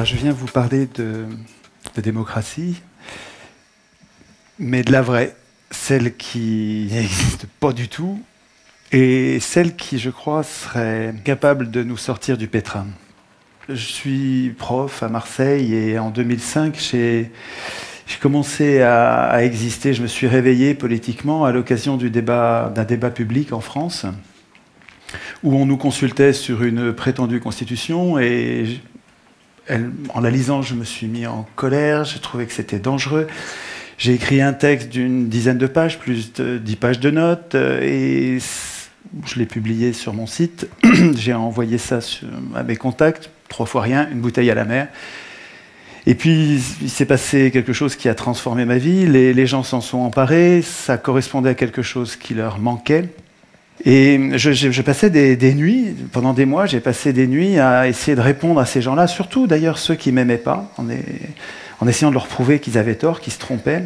Alors je viens vous parler de démocratie, mais de la vraie, celle qui n'existe pas du tout, et celle qui, je crois, serait capable de nous sortir du pétrin. Je suis prof à Marseille et en 2005, j'ai commencé à exister. Je me suis réveillé politiquement à l'occasion d'un débat public en France, où on nous consultait sur une prétendue constitution et en la lisant, je me suis mis en colère, j'ai trouvé que c'était dangereux. J'ai écrit un texte d'une dizaine de pages, plus de 10 pages de notes, et je l'ai publié sur mon site. J'ai envoyé ça à mes contacts, 3 fois rien, une bouteille à la mer. Et puis, il s'est passé quelque chose qui a transformé ma vie. Les gens s'en sont emparés, ça correspondait à quelque chose qui leur manquait. Et je passais des nuits, pendant des mois, j'ai passé des nuits à essayer de répondre à ces gens-là, surtout d'ailleurs ceux qui ne m'aimaient pas, en essayant de leur prouver qu'ils avaient tort, qu'ils se trompaient.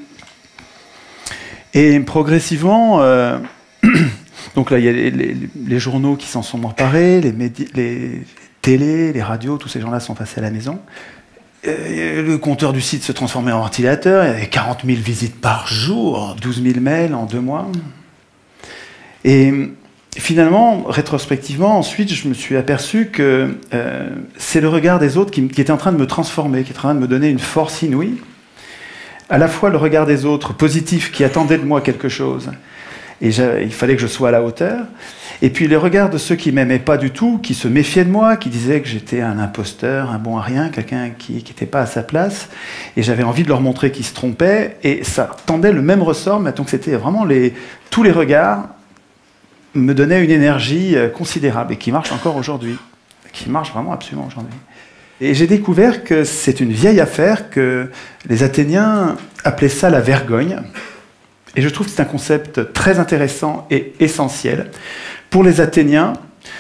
Et progressivement, donc là, il y a les journaux qui s'en sont emparés, les télés, les radios, tous ces gens-là sont passés à la maison. Le compteur du site se transformait en ventilateur, il y avait 40 000 visites par jour, 12 000 mails en 2 mois. Et finalement, rétrospectivement, ensuite, je me suis aperçu que c'est le regard des autres qui était en train de me transformer, qui était en train de me donner une force inouïe. À la fois le regard des autres, positif, qui attendaient de moi quelque chose, et il fallait que je sois à la hauteur. Et puis les regards de ceux qui ne m'aimaient pas du tout, qui se méfiaient de moi, qui disaient que j'étais un imposteur, un bon à rien, quelqu'un qui n'était pas à sa place. Et j'avais envie de leur montrer qu'ils se trompaient. Et ça tendait le même ressort, mais donc c'était vraiment tous les regards me donnaient une énergie considérable et qui marche encore aujourd'hui. Qui marche vraiment absolument aujourd'hui. Et j'ai découvert que c'est une vieille affaire, que les Athéniens appelaient ça la vergogne. Et je trouve que c'est un concept très intéressant et essentiel. Pour les Athéniens,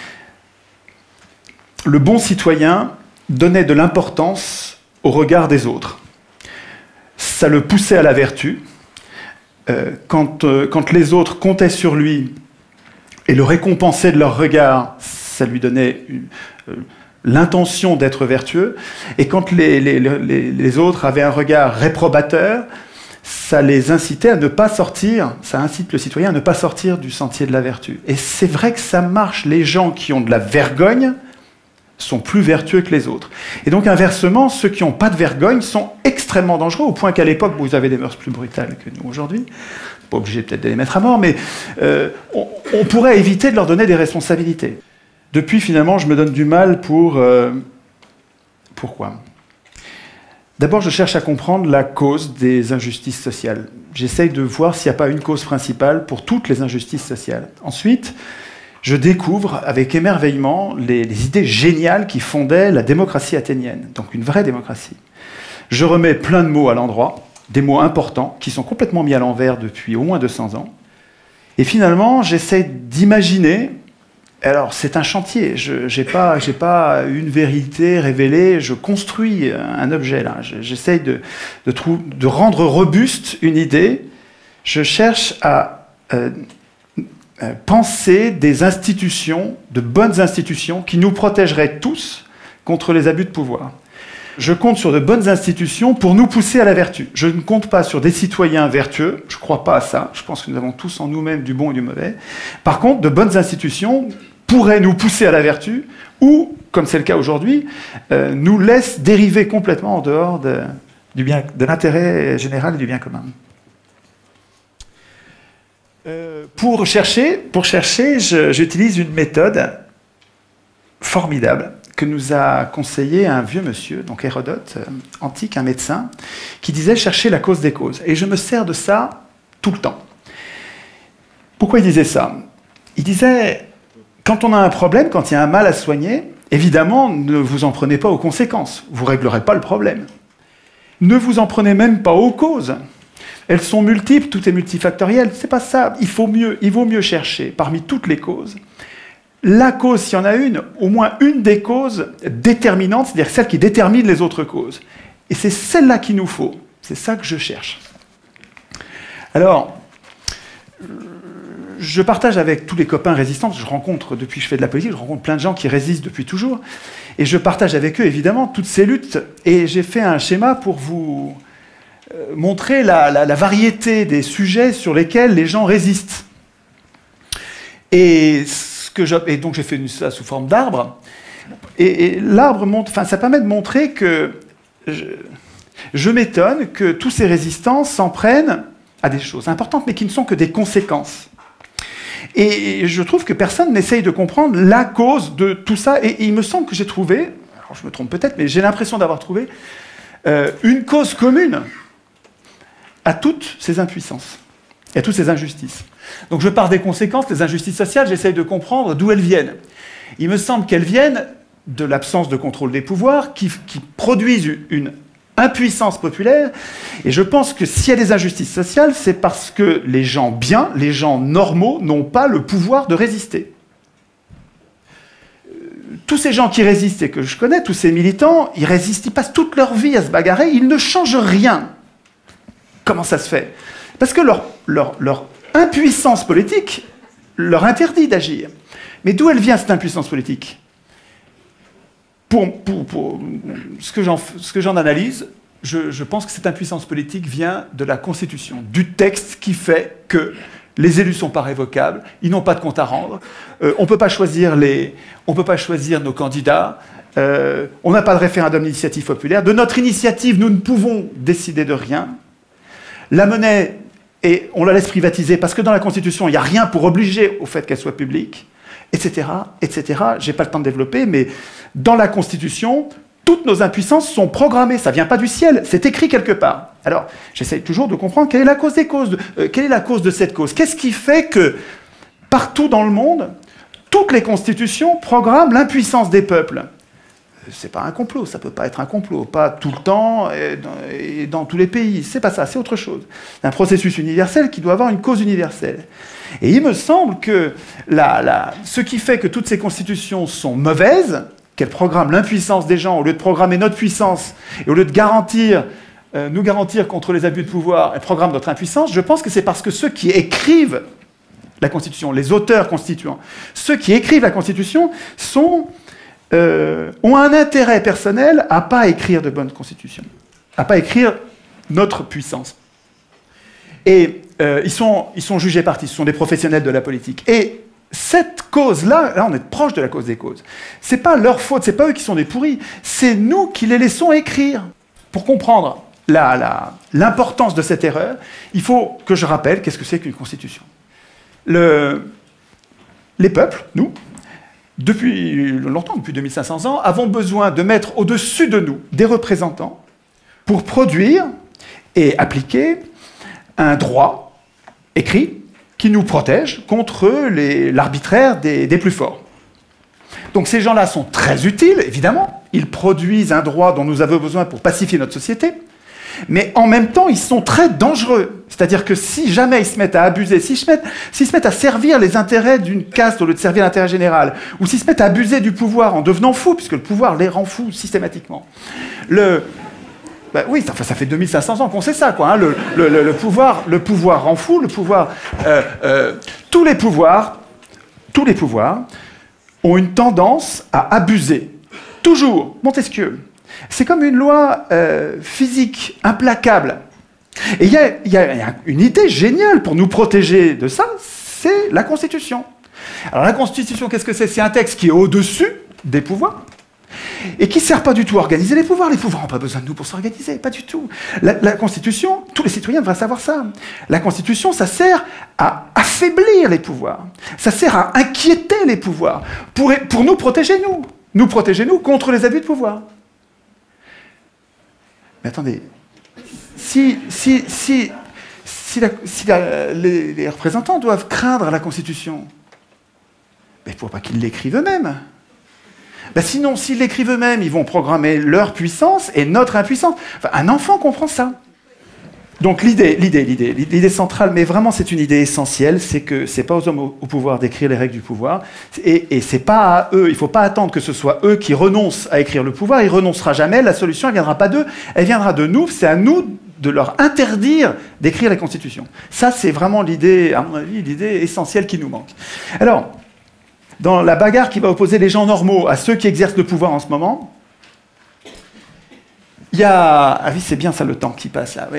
le bon citoyen donnait de l'importance au regard des autres. Ça le poussait à la vertu. Quand les autres comptaient sur lui et le récompensaient de leur regard, ça lui donnait l'intention d'être vertueux. Et quand les autres avaient un regard réprobateur, ça les incitait à ne pas sortir, ça incite le citoyen à ne pas sortir du sentier de la vertu. Et c'est vrai que ça marche. Les gens qui ont de la vergogne sont plus vertueux que les autres. Et donc inversement, ceux qui n'ont pas de vergogne sont extrêmement dangereux, au point qu'à l'époque, vous avez des mœurs plus brutales que nous aujourd'hui. Pas obligé peut-être de les mettre à mort, mais on pourrait éviter de leur donner des responsabilités. Depuis, finalement, je me donne du mal pour... Pourquoi ? D'abord, je cherche à comprendre la cause des injustices sociales. J'essaye de voir s'il n'y a pas une cause principale pour toutes les injustices sociales. Ensuite, je découvre avec émerveillement les idées géniales qui fondaient la démocratie athénienne, donc une vraie démocratie. Je remets plein de mots à l'endroit, des mots importants qui sont complètement mis à l'envers depuis au moins 200 ans. Et finalement, j'essaie d'imaginer... Alors, c'est un chantier. Je n'ai pas une vérité révélée. Je construis un objet, là. J'essaye de rendre robuste une idée. Je cherche à penser des institutions, de bonnes institutions, qui nous protégeraient tous contre les abus de pouvoir. Je compte sur de bonnes institutions pour nous pousser à la vertu. Je ne compte pas sur des citoyens vertueux. Je ne crois pas à ça. Je pense que nous avons tous en nous-mêmes du bon et du mauvais. Par contre, de bonnes institutions pourrait nous pousser à la vertu, ou, comme c'est le cas aujourd'hui, nous laisse dériver complètement en dehors de l'intérêt général et du bien commun. Pour chercher, j'utilise une méthode formidable que nous a conseillé un vieux monsieur, donc Hérodote, antique, un médecin, qui disait « chercher la cause des causes ». Et je me sers de ça tout le temps. Pourquoi il disait ça ? Il disait... Quand on a un problème, quand il y a un mal à soigner, évidemment, ne vous en prenez pas aux conséquences. Vous ne réglerez pas le problème. Ne vous en prenez même pas aux causes. Elles sont multiples, tout est multifactoriel. C'est pas ça. Il vaut mieux chercher parmi toutes les causes. La cause, s'il y en a une, au moins une des causes déterminantes, c'est-à-dire celle qui détermine les autres causes. Et c'est celle-là qu'il nous faut. C'est ça que je cherche. Alors... je partage avec tous les copains résistants, je rencontre, depuis que je fais de la politique, je rencontre plein de gens qui résistent depuis toujours, et je partage avec eux, évidemment, toutes ces luttes, et j'ai fait un schéma pour vous montrer la variété des sujets sur lesquels les gens résistent. Et donc j'ai fait ça sous forme d'arbre, et l'arbre montre, enfin, ça permet de montrer que je m'étonne que tous ces résistants s'en prennent à des choses importantes, mais qui ne sont que des conséquences. Et je trouve que personne n'essaye de comprendre la cause de tout ça. Et il me semble que j'ai trouvé, alors je me trompe peut-être, mais j'ai l'impression d'avoir trouvé une cause commune à toutes ces impuissances et à toutes ces injustices. Donc je pars des conséquences, les injustices sociales, j'essaye de comprendre d'où elles viennent. Il me semble qu'elles viennent de l'absence de contrôle des pouvoirs qui produisent une impuissance populaire, et je pense que s'il y a des injustices sociales, c'est parce que les gens bien, les gens normaux, n'ont pas le pouvoir de résister. Tous ces gens qui résistent et que je connais, tous ces militants, ils résistent, ils passent toute leur vie à se bagarrer, ils ne changent rien. Comment ça se fait? Parce que leur impuissance politique leur interdit d'agir. Mais d'où elle vient, cette impuissance politique? Pour ce que j'en analyse, je pense que cette impuissance politique vient de la Constitution, du texte qui fait que les élus ne sont pas révocables, ils n'ont pas de compte à rendre, on ne peut pas choisir nos candidats, on n'a pas de référendum d'initiative populaire. De notre initiative, nous ne pouvons décider de rien. La monnaie, on la laisse privatiser parce que dans la Constitution, il n'y a rien pour obliger au fait qu'elle soit publique, etc., etc. Je n'ai pas le temps de développer, mais dans la Constitution, toutes nos impuissances sont programmées. Ça ne vient pas du ciel, c'est écrit quelque part. Alors, j'essaye toujours de comprendre quelle est la cause des causes, quelle est la cause de cette cause. Qu'est-ce qui fait que, partout dans le monde, toutes les constitutions programment l'impuissance des peuples? C'est pas un complot, ça peut pas être un complot, pas tout le temps et dans tous les pays. C'est pas ça, c'est autre chose. C'est un processus universel qui doit avoir une cause universelle. Et il me semble que ce qui fait que toutes ces constitutions sont mauvaises, qu'elles programment l'impuissance des gens, au lieu de programmer notre puissance, et au lieu de nous garantir contre les abus de pouvoir, elles programment notre impuissance, je pense que c'est parce que ceux qui écrivent la Constitution, les auteurs constituants, ceux qui écrivent la Constitution ont un intérêt personnel à ne pas écrire de bonnes constitutions, à ne pas écrire notre puissance. Et ils sont jugés partis, ce sont des professionnels de la politique. Et cette cause-là, là on est proche de la cause des causes, c'est pas leur faute, c'est pas eux qui sont des pourris, c'est nous qui les laissons écrire. Pour comprendre l'importance de cette erreur, il faut que je rappelle qu'est-ce que c'est qu'une constitution. Les peuples, nous, depuis longtemps, depuis 2500 ans, avons besoin de mettre au-dessus de nous des représentants pour produire et appliquer un droit écrit qui nous protège contre l'arbitraire des plus forts. Donc ces gens-là sont très utiles, évidemment. Ils produisent un droit dont nous avons besoin pour pacifier notre société. Mais en même temps, ils sont très dangereux. C'est-à-dire que si jamais ils se mettent à abuser, s'ils se mettent à servir les intérêts d'une caste au lieu de servir l'intérêt général, ou s'ils se mettent à abuser du pouvoir en devenant fous, puisque le pouvoir les rend fous systématiquement. Oui, ça fait 2500 ans qu'on sait ça, quoi. Hein. Le pouvoir rend fou, tous les pouvoirs ont une tendance à abuser. Toujours. Montesquieu. C'est comme une loi physique implacable. Et il y a une idée géniale pour nous protéger de ça, c'est la Constitution. Alors la Constitution, qu'est-ce que c'est? C'est un texte qui est au-dessus des pouvoirs et qui ne sert pas du tout à organiser les pouvoirs. Les pouvoirs n'ont pas besoin de nous pour s'organiser, pas du tout. La Constitution, tous les citoyens devraient savoir ça. La Constitution, ça sert à affaiblir les pouvoirs. Ça sert à inquiéter les pouvoirs pour nous protéger, nous. Nous protéger, nous, contre les abus de pouvoir. Mais attendez, si les représentants doivent craindre la Constitution, il ne faut pas qu'ils l'écrivent eux-mêmes. Sinon, s'ils l'écrivent eux-mêmes, ils vont programmer leur puissance et notre impuissance. Enfin, un enfant comprend ça. Donc l'idée centrale, mais vraiment c'est une idée essentielle, c'est que c'est pas aux hommes au pouvoir d'écrire les règles du pouvoir, et c'est pas à eux, il faut pas attendre que ce soit eux qui renoncent à écrire le pouvoir, il renoncera jamais, la solution elle viendra pas d'eux, elle viendra de nous, c'est à nous de leur interdire d'écrire la Constitution. Ça, c'est vraiment l'idée, à mon avis, l'idée essentielle qui nous manque. Alors, dans la bagarre qui va opposer les gens normaux à ceux qui exercent le pouvoir en ce moment, il y a... Ah oui, c'est bien ça le temps qui passe là. Oui.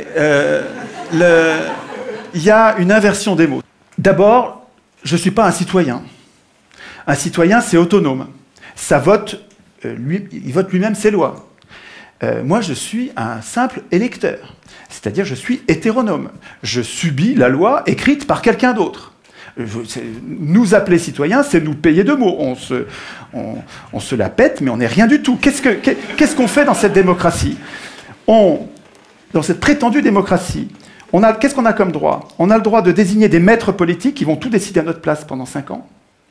Il y a une inversion des mots. D'abord, je ne suis pas un citoyen. Un citoyen, c'est autonome. Ça vote, il vote lui-même ses lois. Moi, je suis un simple électeur. C'est-à-dire, je suis hétéronome. Je subis la loi écrite par quelqu'un d'autre. Nous appeler citoyens, c'est nous payer de mots. On se la pète, mais on n'est rien du tout. Qu'est-ce qu'on fait dans cette démocratie? Dans cette prétendue démocratie, qu'est-ce qu'on a comme droit? On a le droit de désigner des maîtres politiques qui vont tout décider à notre place pendant 5 ans.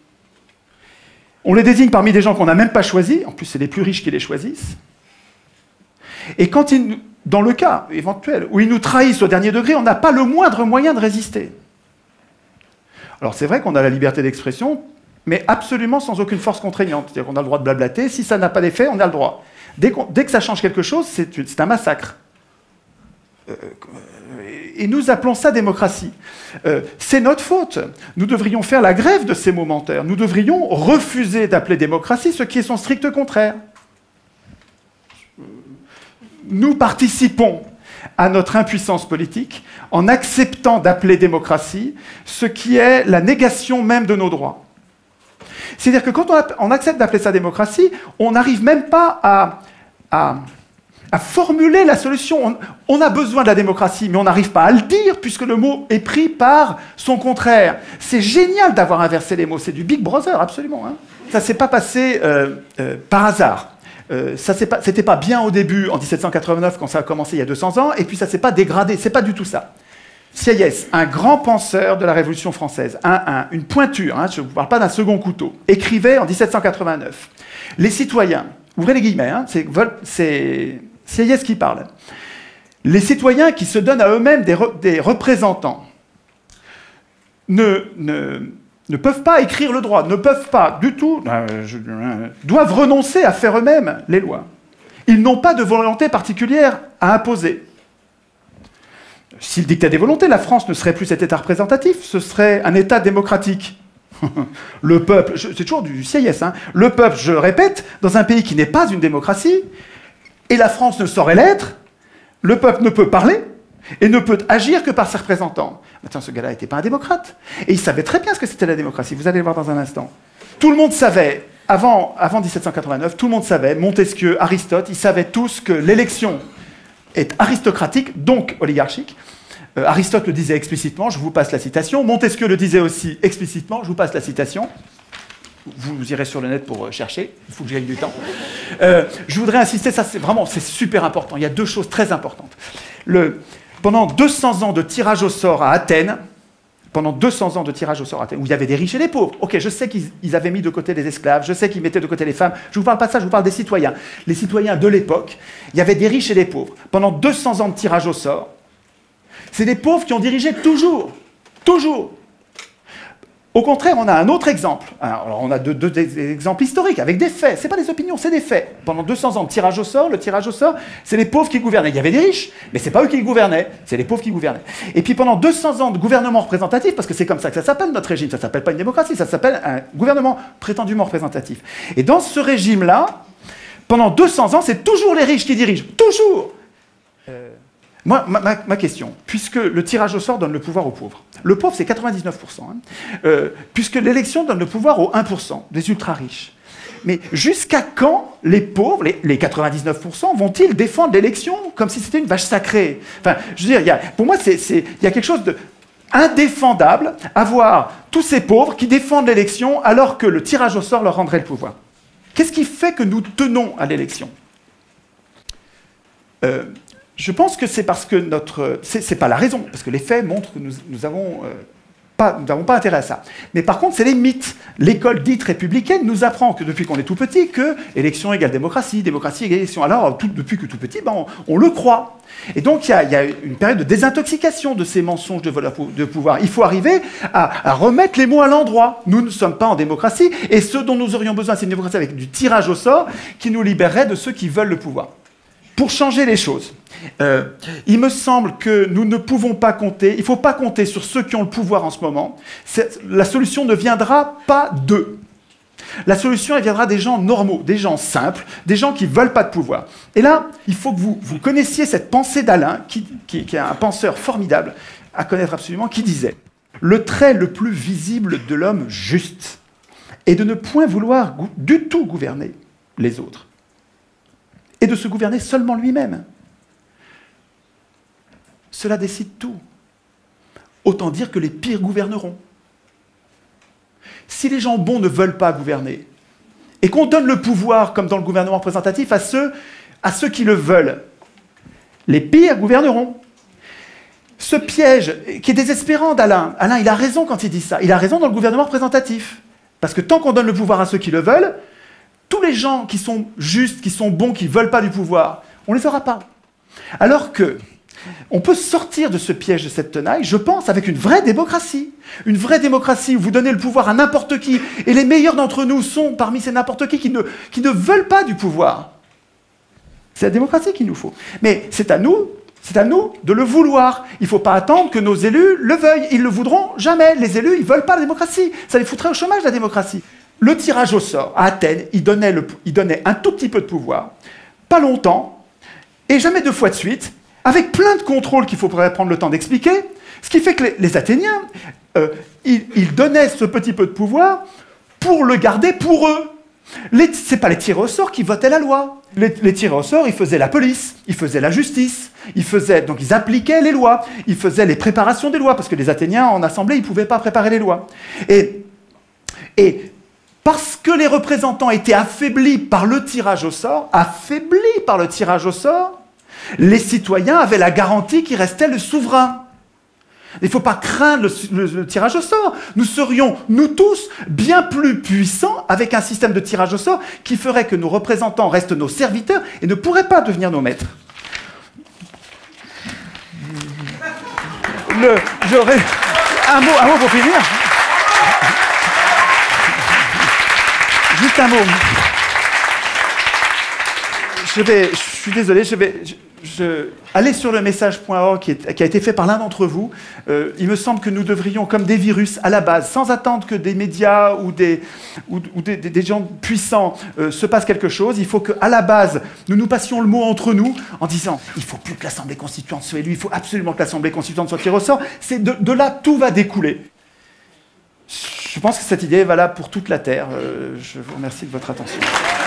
On les désigne parmi des gens qu'on n'a même pas choisis. En plus, c'est les plus riches qui les choisissent. Et quand dans le cas éventuel où ils nous trahissent au dernier degré, on n'a pas le moindre moyen de résister. Alors c'est vrai qu'on a la liberté d'expression, mais absolument sans aucune force contraignante. C'est-à-dire qu'on a le droit de blablater. Si ça n'a pas d'effet, on a le droit. Dès que ça change quelque chose, c'est un massacre. Et nous appelons ça démocratie. C'est notre faute. Nous devrions faire la grève de ces momentaires. Nous devrions refuser d'appeler démocratie ce qui est son strict contraire. Nous participons à notre impuissance politique en acceptant d'appeler démocratie ce qui est la négation même de nos droits. C'est-à-dire que quand on accepte d'appeler ça démocratie, on n'arrive même pas à formuler la solution. On a besoin de la démocratie, mais on n'arrive pas à le dire puisque le mot est pris par son contraire. C'est génial d'avoir inversé les mots. C'est du Big Brother, absolument. Hein. Ça ne s'est pas passé par hasard. C'était pas bien au début, en 1789, quand ça a commencé il y a 200 ans, et puis ça s'est pas dégradé. C'est pas du tout ça. Sieyès, un grand penseur de la Révolution française, une pointure, hein, je ne vous parle pas d'un second couteau, écrivait en 1789. Les citoyens, ouvrez les guillemets, hein, c'est Sieyès qui parle. Les citoyens qui se donnent à eux-mêmes des représentants ne peuvent pas écrire le droit, ne peuvent pas du tout, doivent renoncer à faire eux-mêmes les lois. Ils n'ont pas de volonté particulière à imposer. S'ils dictaient des volontés, la France ne serait plus cet État représentatif, ce serait un État démocratique. Le peuple, c'est toujours du Sieyès, hein, le peuple, je le répète, dans un pays qui n'est pas une démocratie, et la France ne saurait l'être, le peuple ne peut parler, et ne peut agir que par ses représentants. Attends, ce gars-là n'était pas un démocrate. Et il savait très bien ce que c'était la démocratie. Vous allez le voir dans un instant. Tout le monde savait, avant 1789, tout le monde savait, Montesquieu, Aristote, ils savaient tous que l'élection est aristocratique, donc oligarchique. Aristote le disait explicitement, je vous passe la citation. Montesquieu le disait aussi explicitement, je vous passe la citation. Vous irez sur le net pour chercher, il faut que j'aille du temps. Je voudrais insister, ça c'est super important. Il y a 2 choses très importantes. Pendant 200 ans de tirage au sort à Athènes, où il y avait des riches et des pauvres. Ok, je sais qu'ils avaient mis de côté les esclaves, je sais qu'ils mettaient de côté les femmes. Je ne vous parle pas de ça, je vous parle des citoyens. Les citoyens de l'époque, il y avait des riches et des pauvres. Pendant 200 ans de tirage au sort, c'est des pauvres qui ont dirigé toujours. Toujours. Au contraire, on a un autre exemple. Alors, on a deux exemples historiques, avec des faits. Ce n'est pas des opinions, c'est des faits. Pendant 200 ans de tirage au sort, le tirage au sort, c'est les pauvres qui gouvernaient. Il y avait des riches, mais ce n'est pas eux qui gouvernaient, c'est les pauvres qui gouvernaient. Et puis pendant 200 ans de gouvernement représentatif, parce que c'est comme ça que ça s'appelle notre régime, ça ne s'appelle pas une démocratie, ça s'appelle un gouvernement prétendument représentatif. Et dans ce régime-là, pendant 200 ans, c'est toujours les riches qui dirigent. Toujours. Moi, ma question, puisque le tirage au sort donne le pouvoir aux pauvres, le pauvre c'est 99%, hein, puisque l'élection donne le pouvoir aux 1%, des ultra-riches, mais jusqu'à quand les pauvres, les 99%, vont-ils défendre l'élection comme si c'était une vache sacrée? Enfin, je veux dire, pour moi, il y a quelque chose d'indéfendable à voir tous ces pauvres qui défendent l'élection alors que le tirage au sort leur rendrait le pouvoir. Qu'est-ce qui fait que nous tenons à l'élection? Je pense que c'est parce que c'est pas la raison, parce que les faits montrent que nous n'avons pas intérêt à ça. Mais par contre, c'est les mythes. L'école dite républicaine nous apprend que depuis qu'on est tout petit, que élection égale démocratie, démocratie égale élection. Alors, depuis que tout petit, on le croit. Et donc, il y a une période de désintoxication de ces mensonges de pouvoir. Il faut arriver à remettre les mots à l'endroit. Nous ne sommes pas en démocratie, et ce dont nous aurions besoin, c'est une démocratie avec du tirage au sort qui nous libérerait de ceux qui veulent le pouvoir. pour changer les choses, il me semble que nous ne pouvons pas compter, il ne faut pas compter sur ceux qui ont le pouvoir en ce moment. La solution ne viendra pas d'eux. La solution, elle viendra des gens normaux, des gens simples, des gens qui ne veulent pas de pouvoir. Et là, il faut que vous connaissiez cette pensée d'Alain, qui est un penseur formidable, à connaître absolument, qui disait « Le trait le plus visible de l'homme juste est de ne point vouloir du tout gouverner les autres, et de se gouverner seulement lui-même. Cela décide tout. Autant dire que les pires gouverneront. Si les gens bons ne veulent pas gouverner, et qu'on donne le pouvoir, comme dans le gouvernement représentatif, à ceux qui le veulent, les pires gouverneront. Ce piège qui est désespérant d'Alain, Alain, il a raison quand il dit ça, il a raison dans le gouvernement représentatif. Parce que tant qu'on donne le pouvoir à ceux qui le veulent, tous les gens qui sont justes, qui sont bons, qui ne veulent pas du pouvoir, on ne les aura pas. Alors que on peut sortir de ce piège de cette tenaille, je pense, avec une vraie démocratie. Une vraie démocratie où vous donnez le pouvoir à n'importe qui, et les meilleurs d'entre nous sont parmi ces n'importe qui ne veulent pas du pouvoir. C'est la démocratie qu'il nous faut. Mais c'est à nous de le vouloir. Il ne faut pas attendre que nos élus le veuillent. Ils ne le voudront jamais. Les élus, ils ne veulent pas la démocratie. Ça les foutrait au chômage, la démocratie. Le tirage au sort, à Athènes, il donnait un tout petit peu de pouvoir, pas longtemps, et jamais 2 fois de suite, avec plein de contrôles qu'il faudrait prendre le temps d'expliquer, ce qui fait que les Athéniens, ils donnaient ce petit peu de pouvoir pour le garder pour eux. Ce n'est pas les tirés au sort qui votaient la loi. Les tirés au sort, ils faisaient la police, ils faisaient la justice, donc ils appliquaient les lois, ils faisaient les préparations des lois, parce que les Athéniens, en assemblée, ils ne pouvaient pas préparer les lois. Et parce que les représentants étaient affaiblis par le tirage au sort, les citoyens avaient la garantie qu'il restait le souverain. Il ne faut pas craindre le tirage au sort. Nous serions, nous tous, bien plus puissants avec un système de tirage au sort qui ferait que nos représentants restent nos serviteurs et ne pourraient pas devenir nos maîtres. J'aurais un mot pour finir. Juste un mot. Je suis désolé, allez sur le message.org qui a été fait par l'un d'entre vous. Il me semble que nous devrions, comme des virus, à la base, sans attendre que des médias ou des gens puissants se passent quelque chose, il faut qu'à la base, nous passions le mot entre nous en disant « il ne faut plus que l'Assemblée constituante soit élue, il faut absolument que l'Assemblée constituante soit tirée au sort ». De là, tout va découler. Je pense que cette idée est valable pour toute la Terre. Je vous remercie de votre attention.